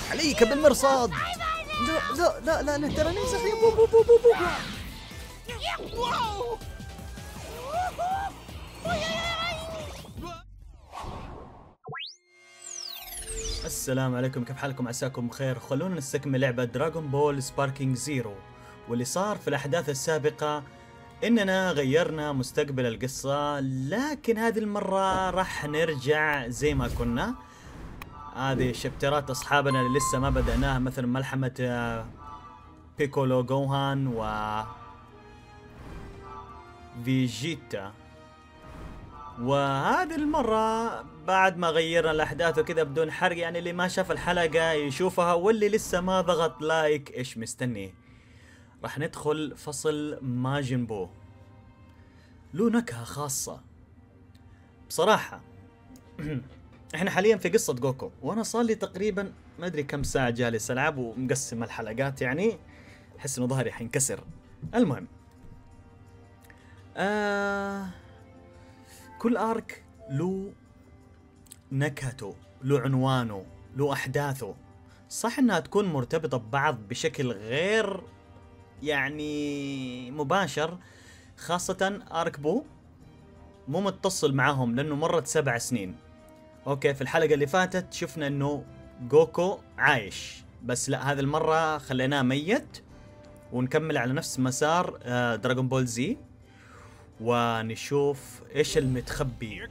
عليك بالمرصاد. لا لا لا لا, لا ترى نمسح يا بو بو بو بو بو. السلام عليكم، كيف حالكم؟ عساكم بخير. خلونا نستكمل لعبة دراغون بول سباركينج زيرو. واللي صار في الأحداث السابقة إننا غيرنا مستقبل القصة، لكن هذه المرة راح نرجع زي ما كنا. هذه شابترات أصحابنا اللي لسه ما بدأناها، مثل ملحمة بيكولو جوهان و فيجيتا. وهذه المرة بعد ما غيرنا الأحداث وكذا بدون حرق، يعني اللي ما شاف الحلقة يشوفها، واللي لسه ما ضغط لايك إيش مستني. راح ندخل فصل ماجن بو، له نكهة خاصة بصراحة. احنا حاليا في قصة جوكو، وانا صار لي تقريبا ما ادري كم ساعة جالس العب ومقسم الحلقات، يعني احس انه ظهري حينكسر. المهم كل ارك له نكهته، له عنوانه، له احداثه. صح انها تكون مرتبطة ببعض بشكل غير يعني مباشر، خاصة ارك بو مو متصل معهم لانه مرت 7 سنين. اوكي، في الحلقة اللي فاتت شفنا انه جوكو عايش، بس لا، هذه المرة خليناه ميت، ونكمل على نفس مسار دراغون بول زي، ونشوف ايش المتخبي.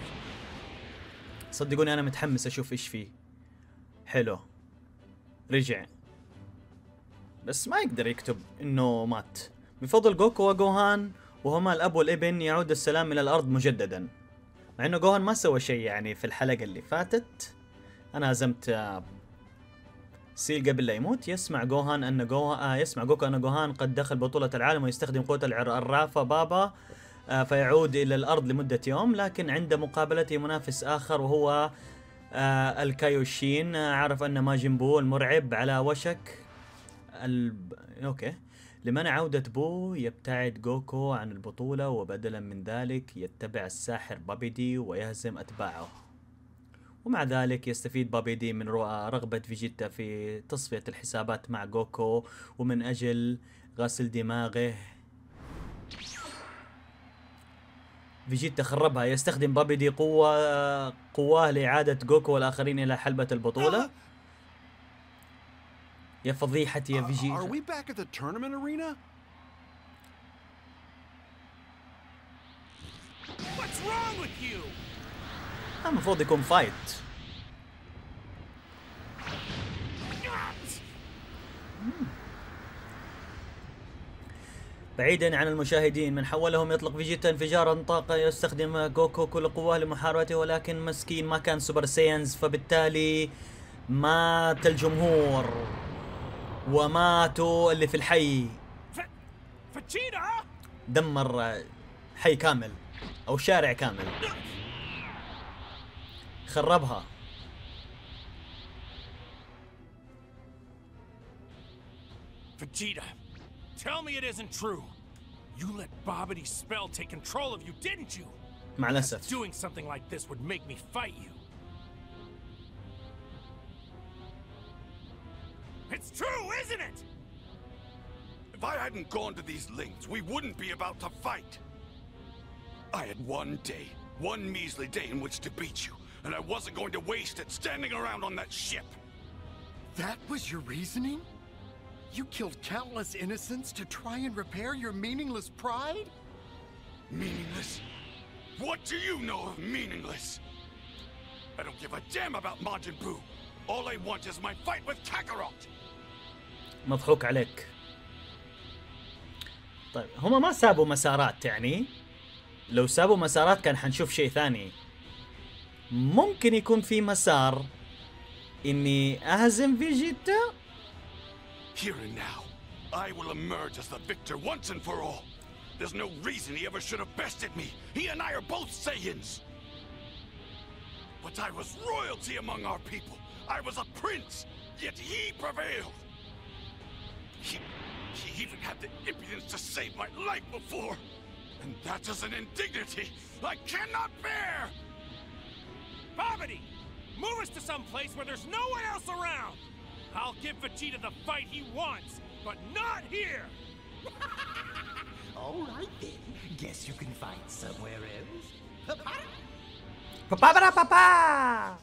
صدقوني انا متحمس اشوف ايش فيه. حلو، رجع، بس ما يقدر يكتب انه مات. بفضل جوكو وجوهان وهما الاب والابن يعود السلام الى الارض مجددا، مع انه جوهان ما سوى شيء يعني في الحلقة اللي فاتت. انا هزمت سيل قبل لا يموت. يسمع جوهان ان يسمع جوكو ان جوهان قد دخل بطولة العالم ويستخدم قوة الرافة بابا، فيعود الى الارض لمدة يوم، لكن عند مقابلته منافس اخر وهو الكايوشين. عرف ان ماجن بو المرعب على وشك اوكي. لمنع عودة بو يبتعد جوكو عن البطولة، وبدلا من ذلك يتبع الساحر بابيدي ويهزم أتباعه. ومع ذلك يستفيد بابيدي من رغبة فيجيتا في تصفية الحسابات مع جوكو، ومن أجل غسل دماغه فيجيتا خربها. يستخدم بابيدي قواه لإعادة جوكو والآخرين إلى حلبة البطولة. يا فضيحتي يا فيجيتا. Are we back at the tournament arena? What's wrong with you? المفروض يكون فايت. بعيدا عن المشاهدين، من حولهم يطلق فيجيتا انفجارا طاقة. يستخدم جوكو كل قواه لمحاربته، ولكن مسكين ما كان سوبر ساينز، فبالتالي مات الجمهور وماتوا اللي في الحي. دمر حي كامل او شارع كامل، خربها. Vegeta, tell me it isn't true. You let Babidi's spell take control of you, didn't you? مع الأسف. Doing something like this would make me fight you. It's true, isn't it? If I hadn't gone to these lengths, we wouldn't be about to fight. I had one measly day in which to beat you, and I wasn't going to waste it standing around on that ship. That was your reasoning? You killed countless innocents to try and repair your meaningless pride? Meaningless? What do you know of meaningless? I don't give a damn about Majin Buu. All I want is my fight with Kakarot. مضحوك عليك. طيب هما ما سابوا مسارات، يعني لو سابوا مسارات كان حنشوف شيء ثاني. ممكن يكون في مسار اني اهزم فيجيتا. Here and now, I will emerge as the victor once and for all. There's no reason he ever should have bested me. He and I are both Saiyans. But I was royalty among our people. I was a prince, yet he prevailed. He even had the impudence to save my life before. And that is an indignity I cannot bear! Babidi, move us to some place where there's no one else around! give Vegeta the fight he wants, but not here! All right then. Guess you can fight somewhere else. بابا.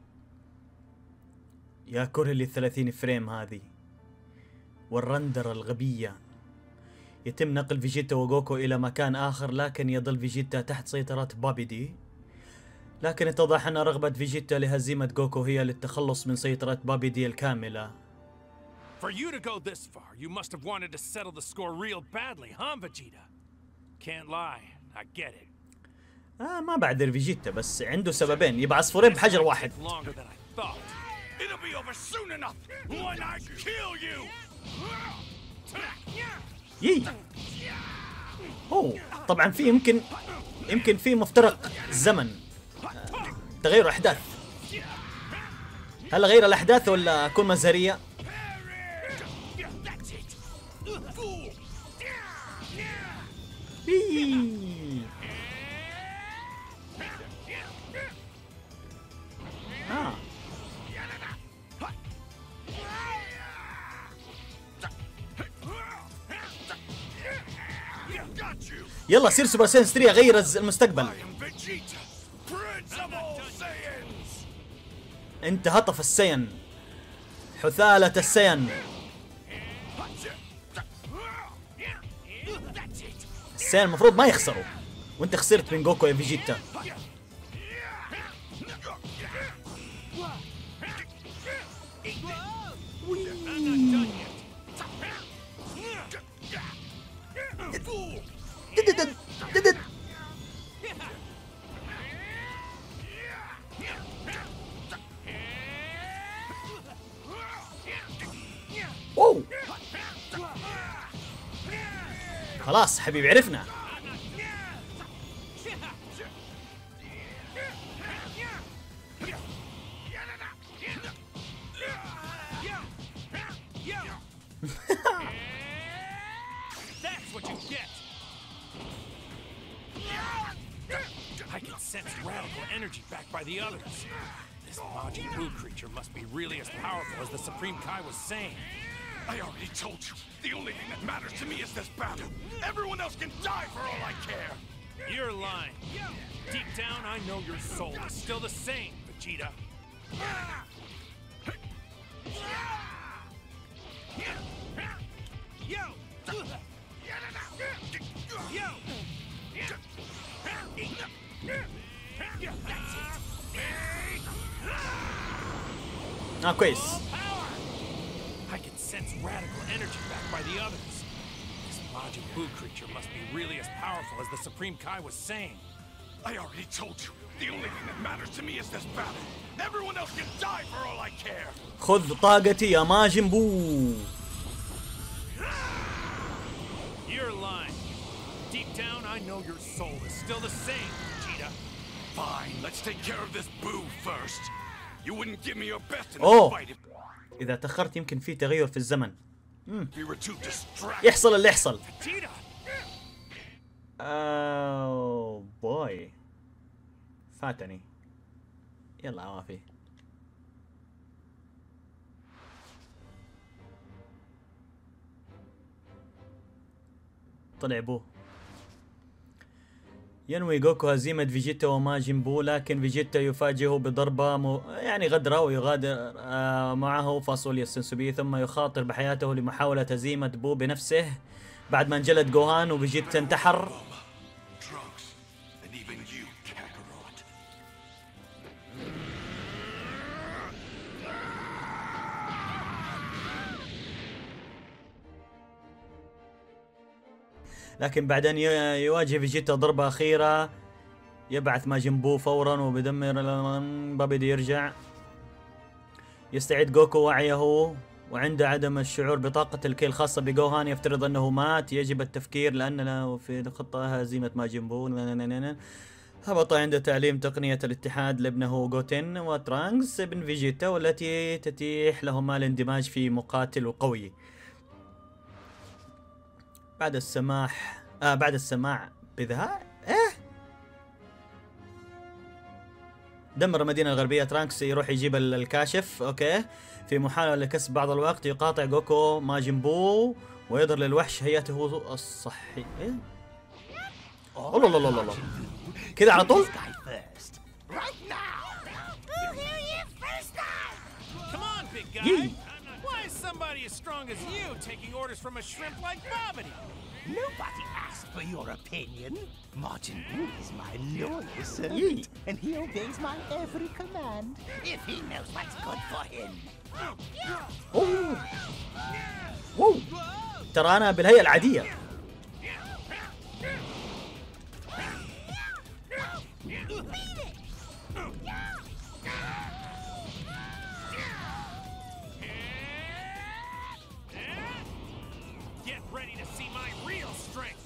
يا كره اللي 30 فريم هذه والرندرة الغبية. يتم نقل فيجيتا وغوكو إلى مكان آخر، لكن يظل فيجيتا تحت سيطرة بابي دي. لكن اتضح أن رغبة فيجيتا لهزيمة غوكو هي للتخلص من سيطرة بابي دي الكاملة. For you to go this far, you must have wanted to settle the score real badly, huh, Vegeta? Can't lie, I get it. ما بعذر فيجيتا، بس عنده سببين، يبقى عصفورين بحجر واحد. Longer than I thought. It'll be over soon enough when I kill you. يي طبعا في يمكن في مفترق الزمن، تغير احداث. هل غير الاحداث ولا اكون مزهريه؟ يلا سير سوبر ساينس 3 غير المستقبل. انت هطف السين، حثالة السين. السين المفروض ما يخسروا، وانت خسرت من جوكو يا فيجيتا. اوه خلاص حبيبي عرفنا. That's what you get. I can sense radical energy backed by the others. This Majin Buu creature must be really as powerful as the Supreme Kai was saying. I already told you. The only thing that matters to me is this battle. Everyone else can die for all I care. You're lying. Deep down, I know your soul is still the same, Vegeta. Yo! كويس. I can sense radical energy backed by the others. This Majin Buu creature must be really as powerful as the Supreme Kai was saying. I already told you. The only thing that matters to me is this battle. Everyone else can die for all I care. خذ طاقتي يا ماجن بو. You're lying. Deep down, I know your soul is still the same, Vegeta. Fine, let's take care of this Boo first. You wouldn't give me your best in Oh. this fight if إذا تأخرت يمكن في تغير في الزمن. we were too distracted. يحصل اللي يحصل. Vegeta! بوي فاتني. يلا عوافي. طلع بو. ينوي جوكو هزيمة فيجيتا وماجن بو، لكن فيجيتا يفاجئه بضربة يعني غدرة، ويغادر معه فاصوليا السنسوبي، ثم يخاطر بحياته لمحاولة هزيمة بو بنفسه بعد ما انجلد جوهان وفيجيتا انتحر. Trunks, and even you, Kakarot. لكن بعدين يواجه فيجيتا ضربة أخيرة، يبعث ماجن بو فورا وبيدمر بابي دي. يرجع يستعيد جوكو وعيه وعنده عدم الشعور بطاقة الكي الخاصة بجوهان، يفترض أنه مات. يجب التفكير لأن له في الخطة هزيمة ماجن بو. هبط عند تعليم تقنية الاتحاد لابنه جوتين وترانكس ابن فيجيتا، والتي تتيح لهما الاندماج في مقاتل قوي. بعد السماع بذا دمر المدينة الغربية. ترانكس يروح يجيب الكاشف. اوكي، في محاولة لكسب بعض الوقت يقاطع جوكو ماجن بو ويظهر للوحش هيئته الصحية. إيه؟ الله الله الله الله كذا على طول. Come on, big guy. Why is somebody as strong as you taking orders from a shrimp like Bobbity? Nobody asked for your opinion. Majin Buu is my loyal servant, and he obeys my every command. If he knows what's good for him. أوه. واو، ترى أنا بالهيئة العادية. Get ready to see my real strength.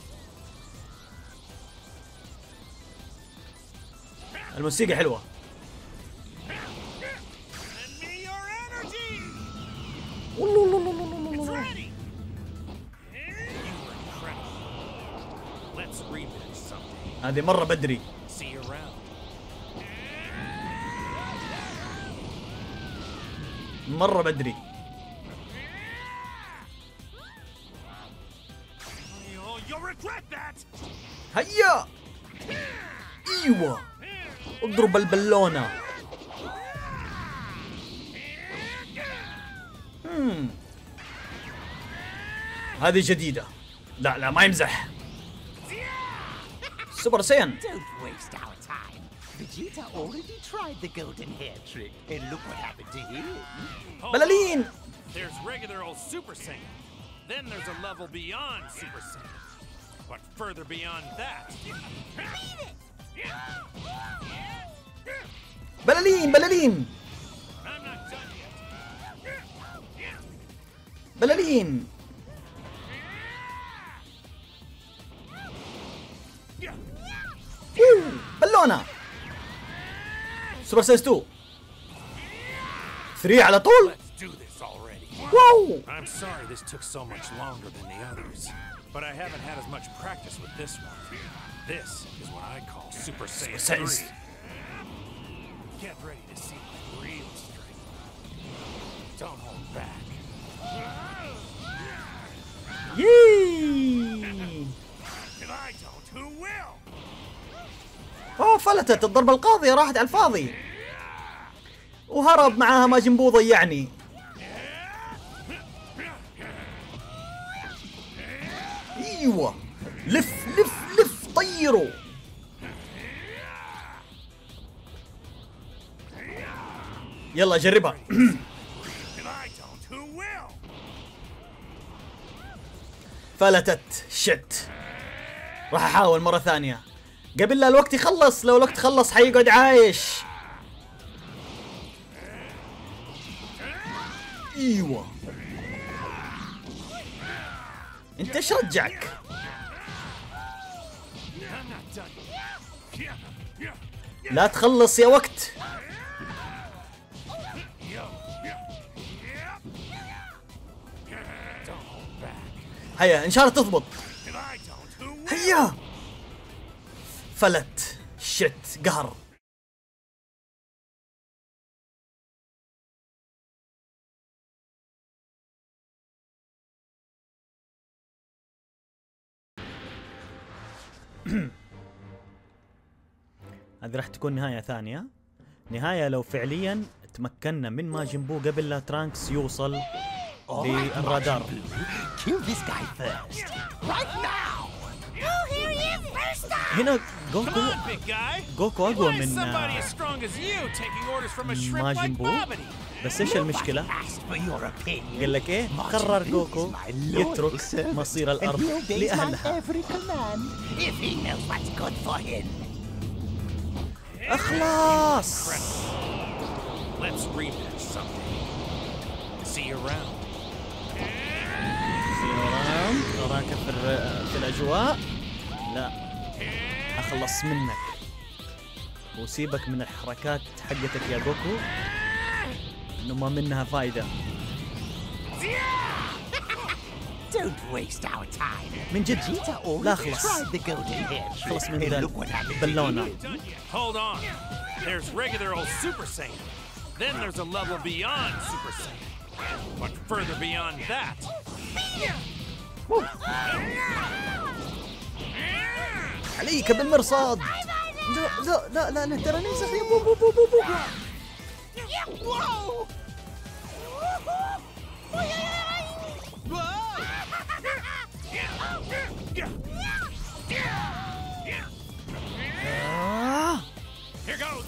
الموسيقى حلوة. Send me your energy. والله It's ready. You were incredible. Let's rematch someday. هذه مرة بدري. See you around. مرة بدري. You'll regret that. هيا. ايوه، اضرب البالونة. هذه جديدة. لا لا ما يمزح. سوبر ساين. Don't waste our time. Vegeta already tried the golden hair trick, and look what happened to him. بلالين. There's regular old Super Saiyan. Then there's a level beyond Super Saiyan. But further beyond that. بلالين بلالين I'm not done yet. بلالين. بالونة. سوبر سايز 2 3 على طول. Let's do this already. واو. I'm sorry this took so much longer than the others, but I haven't had as much practice with this one. This is what I call Super Saiyan 3. Get ready to see my real strength. Don't hold back. يي. If I don't, who will? اوه فلتت الضربة القاضية، راحت على الفاضي. وهرب معاها ماجن بو ضيعني. ايوه، لف لف لف طيروا. يلا جربها. If I don't, who will? فلتت. شت. راح احاول مرة ثانية قبل لا الوقت يخلص. لو الوقت خلص حيقعد عايش. ايوه، انت ايش رجعك؟ I'm not done yet. لا تخلص يا وقت. Don't hold back. هيا ان شاء الله تضبط. If I don't, who will? هيا. فلت. شت. قهر. هذه راح تكون نهاية ثانية. نهاية لو فعليا تمكنا من ماجن بو قبل لا ترانكس يوصل للرادار. Kill this guy first. Right now. هنا Come جوكو on, big guy. جوكو أقوى Why is من somebody as strong as you taking orders from a shrimp ماجن like بو. Bobbity? بس ايش المشكلة؟ Asked for your opinion. قال لك ايه؟ Majin قرر Buu is جوكو my loyal يترك servant, مصير and الأرض he obeys my لأهلها. every command. If he knows what's good for him. اخلاص. Let's rematch someday. See you around. وراك في الأجواء. لا، أخلص منك وسيبك من الحركات حقتك يا جوكو، إنه ما منها فايدة. Don't waste our time. من جد Vegeta لا already خلص tried the golden hair trick. خلص من And ذا look what happened to البالونة. him. Hold on. There's regular old Super Saiyan. Then there's a level beyond Super Saiyan. But further beyond that. عليك بالمرصاد. لا لا لا لا ترى نمسح بو بو بو بو بو. Whoa! Here goes.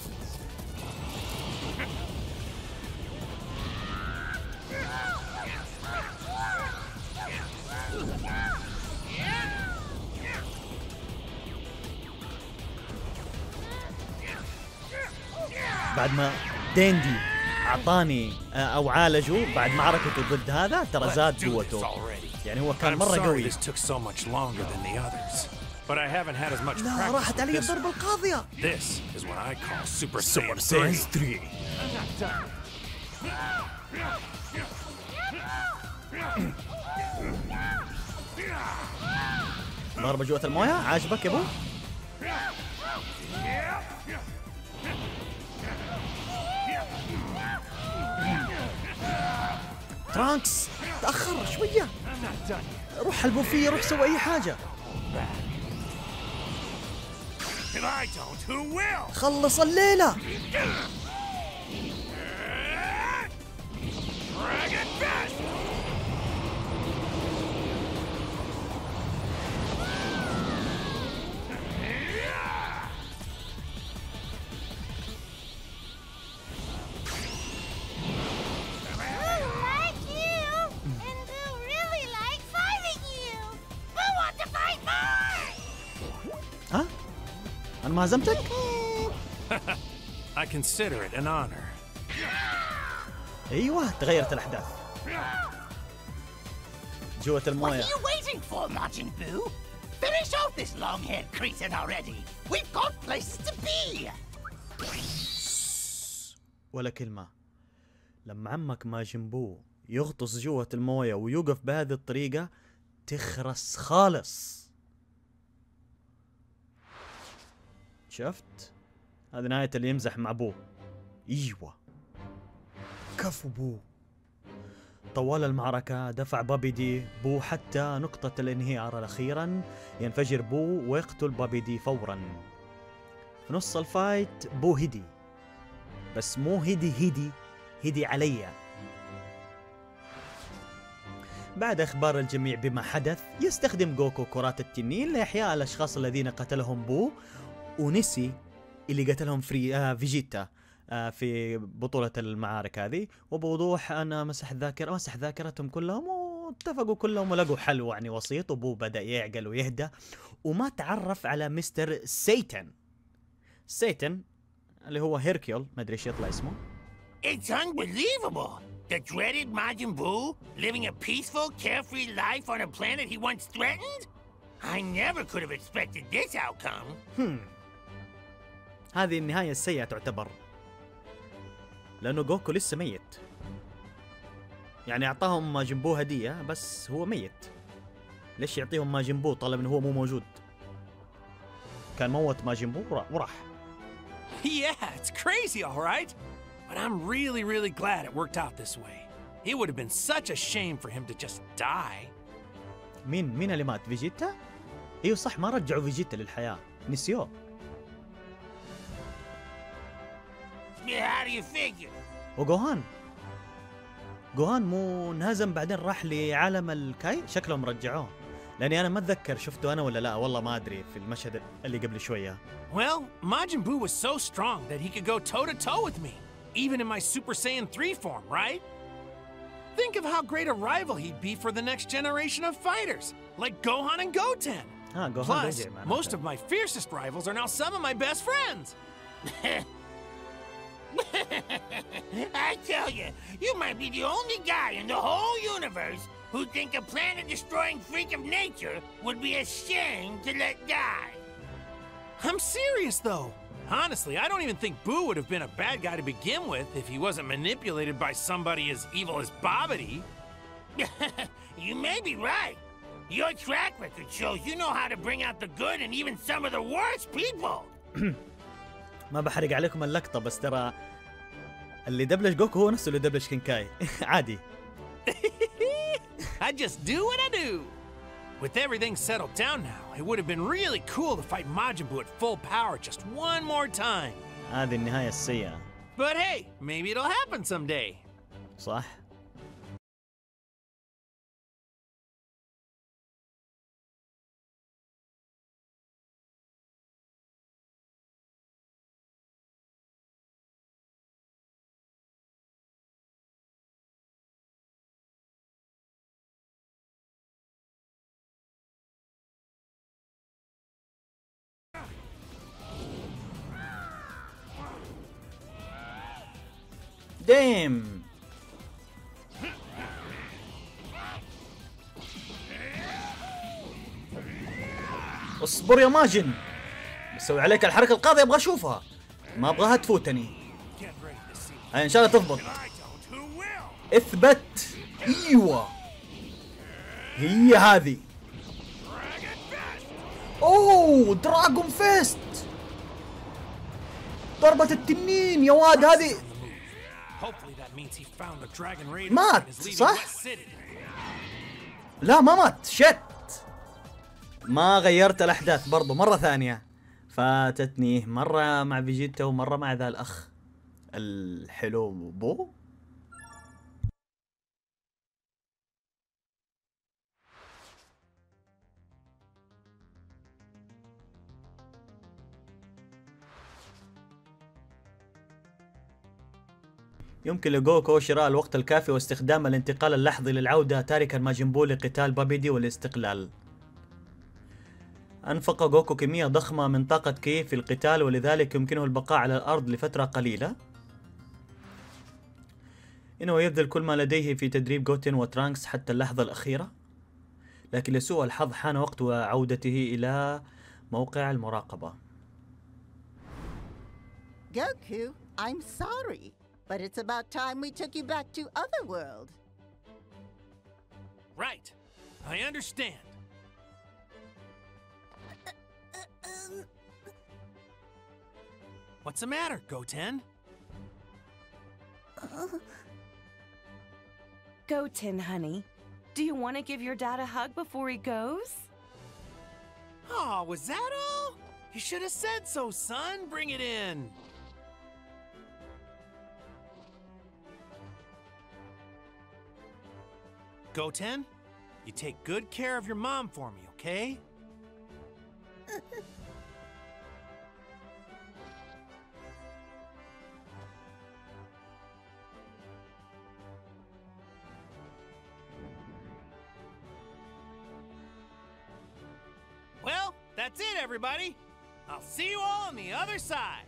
بعد ما ديندي اعطاني او عالجه بعد معركته ضد هذا ترى زاد قوته. يعني هو كان I'm مرة sorry قوي. this took so much longer than the others, but I haven't had as much لا practice راحت with علي this. الضربة القاضية. This is what I call Super Saiyan 3. ضربة جوة الموية عاجبك يا ابو؟ ترانكس تأخر شوية. روح حلبوا فيه روح سوي أي حاجة. If I don't, who will? خلص الليلة. Dragon Dash! Like you, and who really like fighting you. Who want to fight more? ها؟ أنا ما هزمتك؟ I consider it an honor. أيوة تغيرت الأحداث. جوة What are الموية. you waiting for, Majin Buu? Finish off this long-haired cretin already. We've got places to be. ولا كلمة. لما عمك ماجنبو يغطس جوة الموية ويوقف بهذه الطريقة تخرس خالص. شفت؟ هذه نهاية اللي يمزح مع بو. ايوه كفو بو. طوال المعركة دفع بابي دي بو حتى نقطة الانهيار الأخيرا ينفجر بو ويقتل بابي دي فورا. في نص الفايت بو هدي، بس مو هدي عليا. بعد إخبار الجميع بما حدث يستخدم جوكو كرات التنين لإحياء الأشخاص الذين قتلهم بو، ونسي اللي قتلهم فيجيتا في بطولة المعارك هذه. وبوضوح أنا مسح ذاكرتهم كلهم واتفقوا كلهم ولقوا حل يعني وسيط. وبو بدأ يعقل ويهدى وما تعرف على مستر سيتن اللي هو هيركيول، ما أدري إيش يطلع اسمه. It's unbelievable. The dreaded Majin Buu living a peaceful, carefree life on a planet he once threatened? I never could have expected this outcome. هذه النهاية السيئة تعتبر، لأنه جوكو لسه ميت. يعني أعطاهم ماجنبو هدية بس هو ميت. ليش يعطيهم ماجنبو طالما هو مو موجود؟ كان موت ماجنبو وراح. Yeah, it's crazy, all right. But I'm really glad it worked out this way. It would have been such a shame for him to just die. مين اللي مات؟ فيجيتا؟ ايوه صح، ما رجعوا فيجيتا للحياة، نسيوه. How do you figure? وجوهان مو انهزم بعدين راح لعالم الكاي؟ شكلهم رجعوه، لاني انا ما اتذكر شفته انا ولا لا، والله ما ادري في المشهد اللي قبل شويه. Well, Majin Buu was so strong that he could go toe-to-toe with me, even in my Super Saiyan 3 form, right? Think of how great a rival he'd be for the next generation of fighters, like Gohan and Goten. جوهان Plus, رجع معنا. most of my fiercest rivals are now some of my best friends. I tell you, you might be the only guy in the whole universe who'd think a planet-destroying freak of nature would be ashamed to let die. I'm serious, though. Honestly, I don't even think Boo would have been a bad guy to begin with if he wasn't manipulated by somebody as evil as Babidi. You may be right. Your track record shows you know how to bring out the good in even some of the worst people. ما بحرق عليكم اللقطة، بس ترى اللي دبلج جوكو هو نفسه اللي دبلج كينكاي. عادي. I just do what I do. With everything settled down now, it would have been really cool to fight Majin Buu at full power just one more time. هذه النهاية السيئة. But hey, maybe it'll happen someday. صح؟ ديم. اصبر يا ماجن، بسوي عليك الحركة القاضية، ابغى اشوفها، ما ابغاها تفوتني. هاي ان شاء الله تضبط. اثبت. ايوه هي هذه. اوه دراغون فيست، ضربة التنين يا واد. هذه مات صح؟ لا ما مات، شت. ما غيرت الأحداث برضو مرة ثانية، فاتتني مرة مع فيجيتا ومرة مع ذا الأخ الحلو بو. يمكن لجوكو شراء الوقت الكافي واستخدام الانتقال اللحظي للعودة، تاركا ماجن بو لقتال بابيدي والاستقلال. أنفق جوكو كمية ضخمة من طاقة كي في القتال، ولذلك يمكنه البقاء على الأرض لفترة قليلة. إنه يبذل كل ما لديه في تدريب جوتن وترانكس حتى اللحظة الأخيرة، لكن لسوء الحظ حان وقت عودته إلى موقع المراقبة. Goku, I'm sorry, but it's about time we took you back to Otherworld. Right. I understand. What's the matter, Goten? Goten, honey. Do you want to give your dad a hug before he goes? Oh, was that all? You should have said so, son. Bring it in. Goten, you take good care of your mom for me, okay? Well, that's it, everybody. I'll see you all on the other side.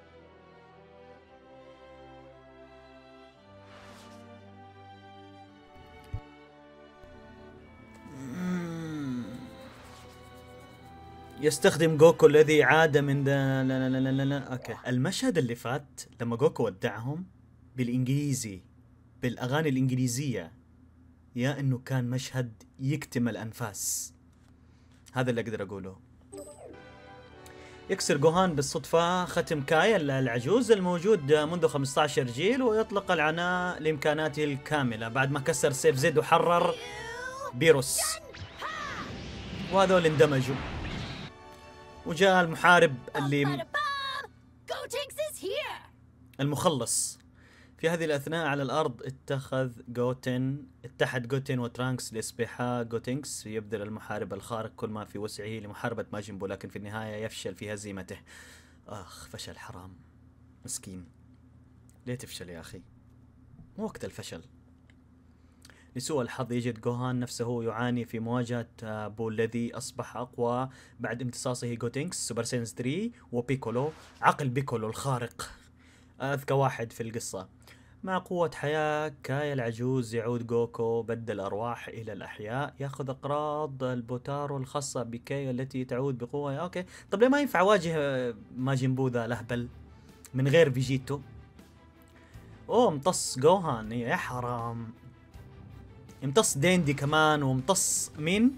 يستخدم جوكو الذي عاد من لا لا لا لا لا. اوكي، المشهد اللي فات لما جوكو ودعهم بالانجليزي بالاغاني الانجليزيه، يا انه كان مشهد يكتم الانفاس. هذا اللي اقدر اقوله. يكسر جوهان بالصدفه ختم كاي العجوز الموجود منذ 15 جيل، ويطلق العناء لامكاناته الكامله بعد ما كسر سيف زد وحرر بيروس، وهذول اندمجوا. وجاء المحارب اللي المخلص. في هذه الأثناء على الأرض اتحد جوتن وترانكس لاصبحا جوتينكس. يبذل المحارب الخارق كل ما في وسعه لمحاربة ماجن بو، لكن في النهاية يفشل في هزيمته. فشل حرام، مسكين. ليه تفشل يا أخي؟ مو وقت الفشل. لسوء الحظ يجد جوهان نفسه يعاني في مواجهة بو الذي أصبح أقوى بعد امتصاصه جوتينكس سوبر ساينز 3 وبيكولو. عقل بيكولو الخارق، أذكى واحد في القصة. مع قوة حياة كاي العجوز يعود جوكو بدل الأرواح إلى الأحياء، يأخذ أقراض البوتارو الخاصة بكاي التي تعود بقوة. أوكي، طب ليه ما ينفع أواجه ماجن بو ذا لهبل من غير فيجيتو؟ أوه امتص جوهان، يا حرام. يمتص ديندي كمان، ومتص مين؟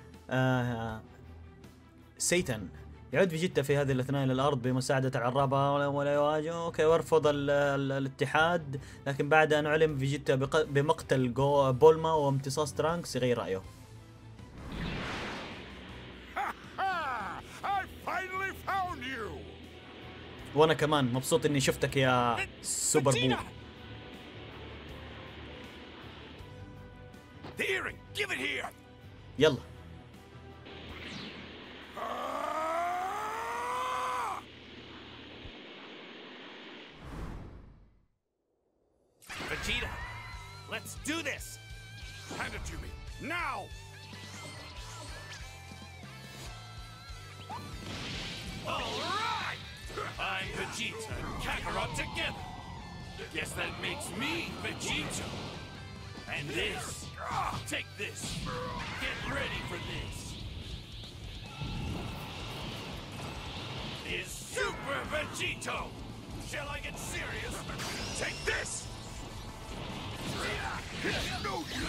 سيتان. يعود فيجيتا في هذه الأثناء إلى الأرض بمساعدة العرابة ولا يواجه ويرفض الاتحاد، لكن بعد أن علم فيجيتا بمقتل بولما وامتصاص ترانكس يغير رأيه. وأنا كمان مبسوط إني شفتك يا سوبر بو. يلا Vegeta, let's do this! Hand it to me, now! Alright! I'm Vegeta and Kakarot together. Guess that makes me Vegeta. And this, take this. Get ready for this. Is Super Vegito! Shall I get serious? Take this! No, you!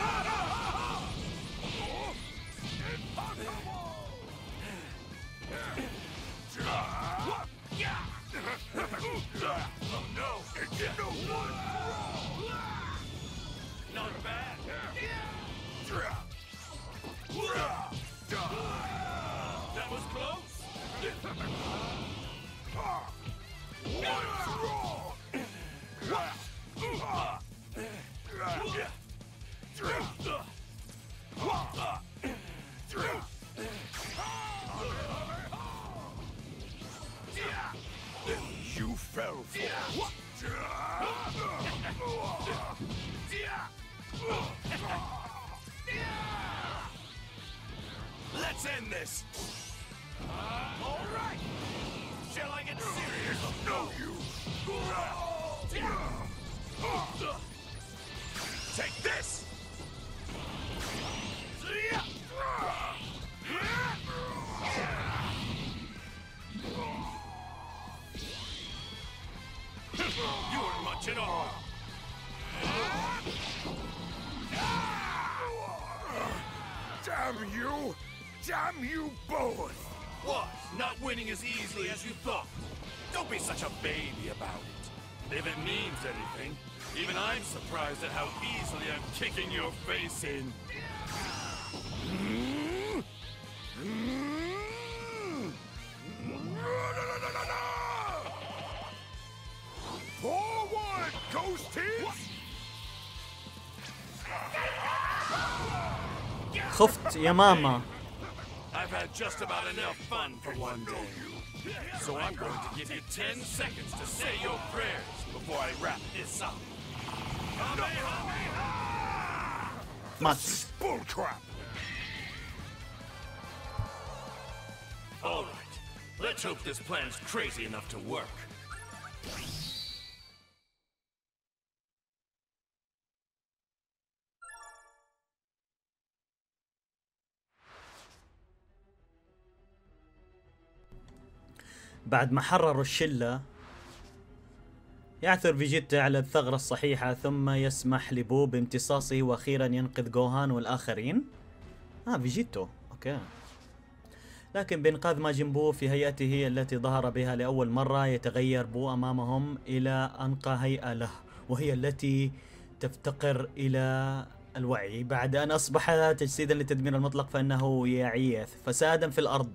Oh no! No one! Not bad! That was close! What's wrong? You fell for Let's end this! Alright! Shall I get serious? No, you! Take this! You weren't much at all! Damn you! Damn you both! What? Not winning as easily as you thought? Don't be such a baby about it. If it means anything, even I'm surprised at how easily I'm kicking your face in. Forward, Ghosties! خفت يا ماما. I've had just about enough fun for one day. So I'm going to give you 10 seconds to say your prayers before I wrap this up. مات. Bullcrap! All right, let's hope this plan's crazy enough to work. بعد ما حرروا الشلة يعثر فيجيتا على الثغرة الصحيحة، ثم يسمح لبو بامتصاصه وأخيرا ينقذ جوهان والآخرين. فيجيتو أوكي. لكن بإنقاذ ماجن بو في هيئته التي ظهر بها لأول مرة، يتغير بو أمامهم إلى أنقى هيئة له، وهي التي تفتقر إلى الوعي. بعد أن أصبح تجسيدا للتدمير المطلق فإنه يعيث فسادا في الأرض.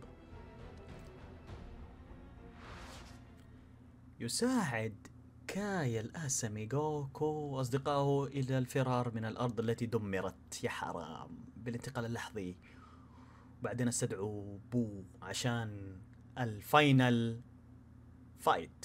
يساعد كاي الآسمي جوكو وأصدقائه إلى الفرار من الأرض التي دمرت، يا حرام، بالانتقال اللحظي. بعدين استدعوا بو عشان الفاينل فايت.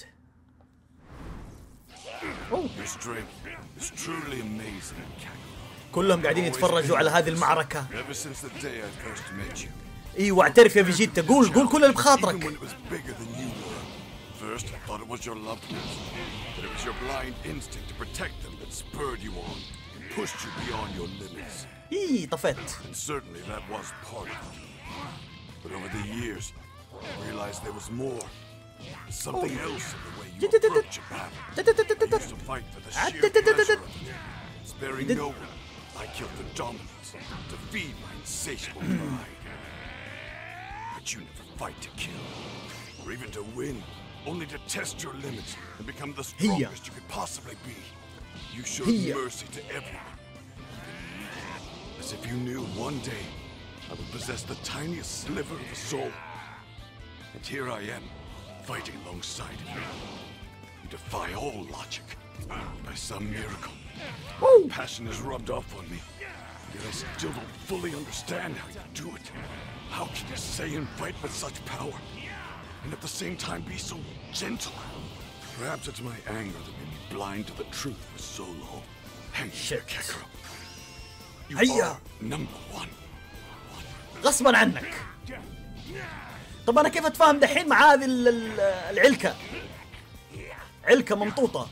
Your strength is truly amazing, Kakarot. كلهم قاعدين يتفرجوا على هذه المعركة. Ever since the day I first met you. ايوه اعترف يا فيجيتا، قول كل اللي Even بخاطرك. when it was bigger than you were. First, I thought it was your loved ones. That it was your blind instinct to protect them that spurred you on, and pushed you beyond your limits. طفت. And certainly that was part of it. But over the years, I realized there was more. Something else in the way you approach a battle. You used to fight for the sheer pleasure of it. Sparing no one, I killed the dominance, to feed my insatiable pride. But you never fight to kill, or even to win, only to test your limits and become the strongest you could possibly be. You showed mercy to everyone, even me, as if you knew one day I would possess the tiniest sliver of a soul. And here I am, fighting alongside you. You defy all logic. By some miracle, passion is rubbed off on me. Yet I still don't fully understand how you do it. How can you say and fight with such power, and at the same time be so gentle? Perhaps it's my anger that made me blind to the truth for so long. Hang here, Kakarot. You are number one. غصبا عنك. طب انا كيف اتفاهم دحين مع هذه العلكة؟ علكة ممطوطة.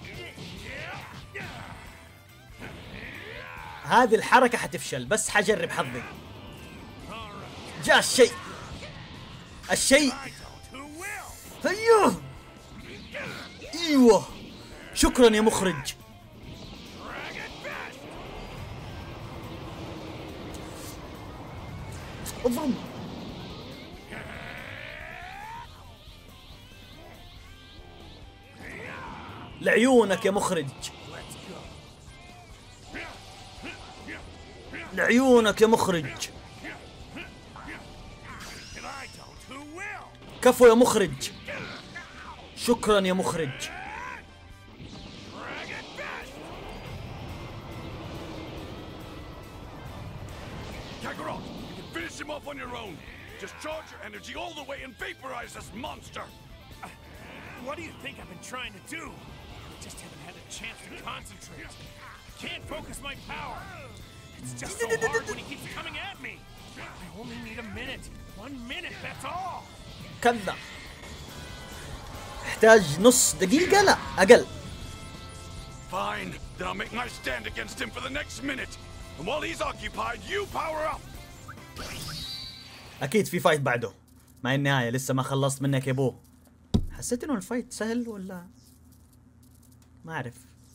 هذه الحركة حتفشل، بس حجرب حظي. جاء الشيء ايوه شكرا يا مخرج. اضرب. لعيونك يا مخرج، لعيونك يا مخرج. كفو يا مخرج، شكرا يا مخرج. Kakarot, you can finish him off on your own. Just charge your energy all the way and vaporize this monster. What do you think I've been trying to do? I just haven't had a chance to concentrate. Can't focus my power. It's just so hard when he keeps coming at me. I only need a minute. 1 minute, that's all. كذا. احتاج نص دقيقة، لا أقل. Fine, then I'll make my stand against him for the next minute. And while he's occupied, you power up. أكيد في فايت بعده. مع النهاية لسه ما خلصت منك يا بو. حسيت إنه الفايت سهل ولا ما أعرف.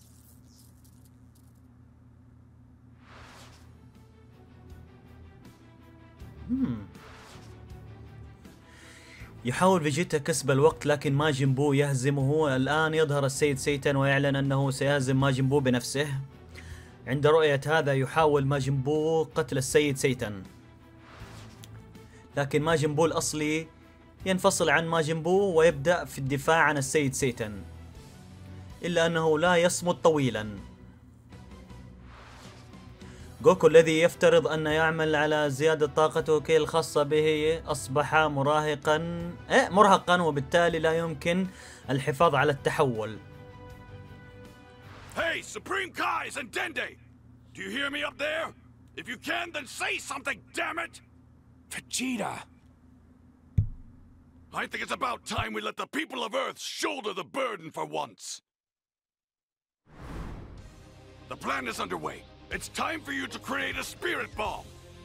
يحاول فيجيتا كسب الوقت لكن ماجن بو يهزمه. الآن يظهر السيد سيتان ويعلن أنه سيهزم ماجن بو بنفسه. عند رؤية هذا يحاول ماجن بو قتل السيد سيتان، لكن ماجن بو الأصلي ينفصل عن ماجن بو ويبدأ في الدفاع عن السيد سيتان، إلا أنه لا يصمد طويلا. جوكو الذي يفترض أن يعمل على زيادة طاقته كي الخاصة به أصبح مرهقا وبالتالي لا يمكن الحفاظ على التحول. Hey, Supreme Kais and Dende! Do you hear me up there? If you can, then say something, damn it! Vegeta! I think it's about time we let the people of Earth shoulder the burden for once. The plan is underway. It's time for you to create a spirit bomb.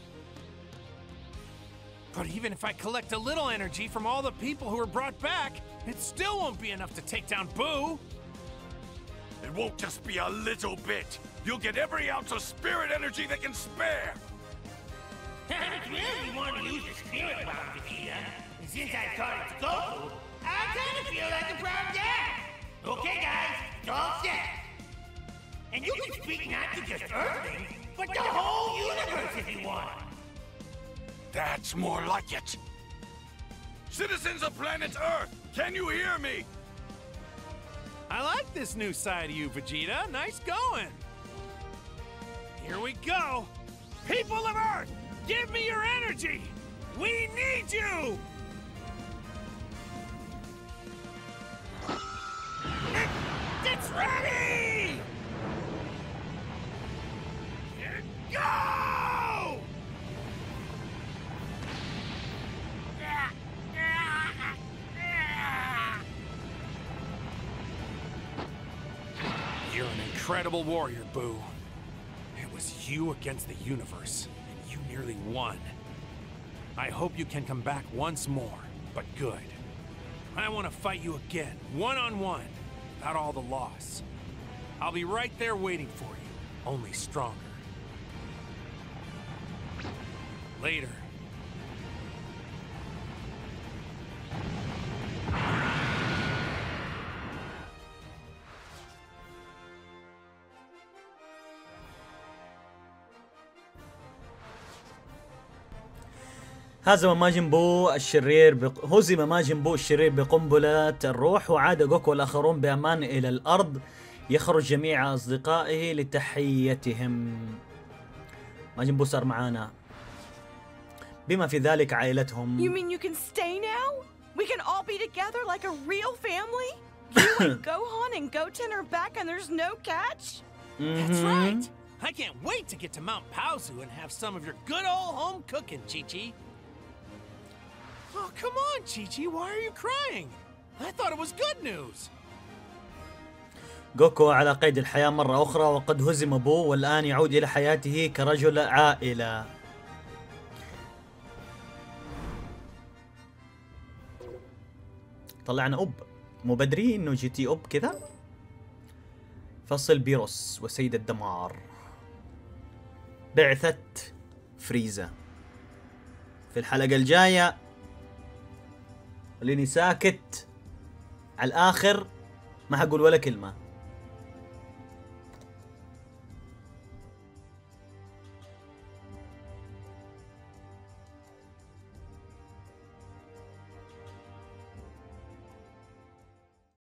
But even if I collect a little energy from all the people who were brought back, it still won't be enough to take down Boo. It won't just be a little bit. You'll get every ounce of spirit energy they can spare. If you really want to use the spirit bomb, Vegeta, and since I thought it's Goku, I kind of feel like the problem there. Okay, guys, it's all set. And you can speak not to just Earthlings, but the whole universe if you want. That's more like it. Citizens of planet Earth, can you hear me? I like this new side of you, Vegeta. Nice going. Here we go. People of Earth, give me your energy. We need you. It's ready. Go! You're an incredible warrior, Boo. It was you against the universe, and you nearly won. I hope you can come back once more, but good. I want to fight you again, one-on-one, without all the loss. I'll be right there waiting for you, only stronger. Later. هزم ماجن بو الشرير بقنبلة الروح، وعاد جوكو والآخرون بأمان إلى الأرض. يخرج جميع أصدقائه لتحيتهم. ماجن بو صار معانا بما في ذلك عائلتهم. You mean you can stay now? We can all be together like a real family? You and Gohan and Goten are back and there's no catch? That's right. I can't wait to get to Mount Paozu and have some of your good old home cooking, Chi-Chi. Oh, come on, Chi-Chi. Why are you crying? I thought it was good news. جوكو على قيد الحياة مرة أخرى، وقد هزم بو والآن يعود إلى حياته كرجل عائلة. طلعنا أب، مو بدري إنه جي تي أب كذا. فصل بيروس وسيد الدمار. بعثة فريزا في الحلقة الجاية. خليني ساكت على الآخر، ما حقول ولا كلمة.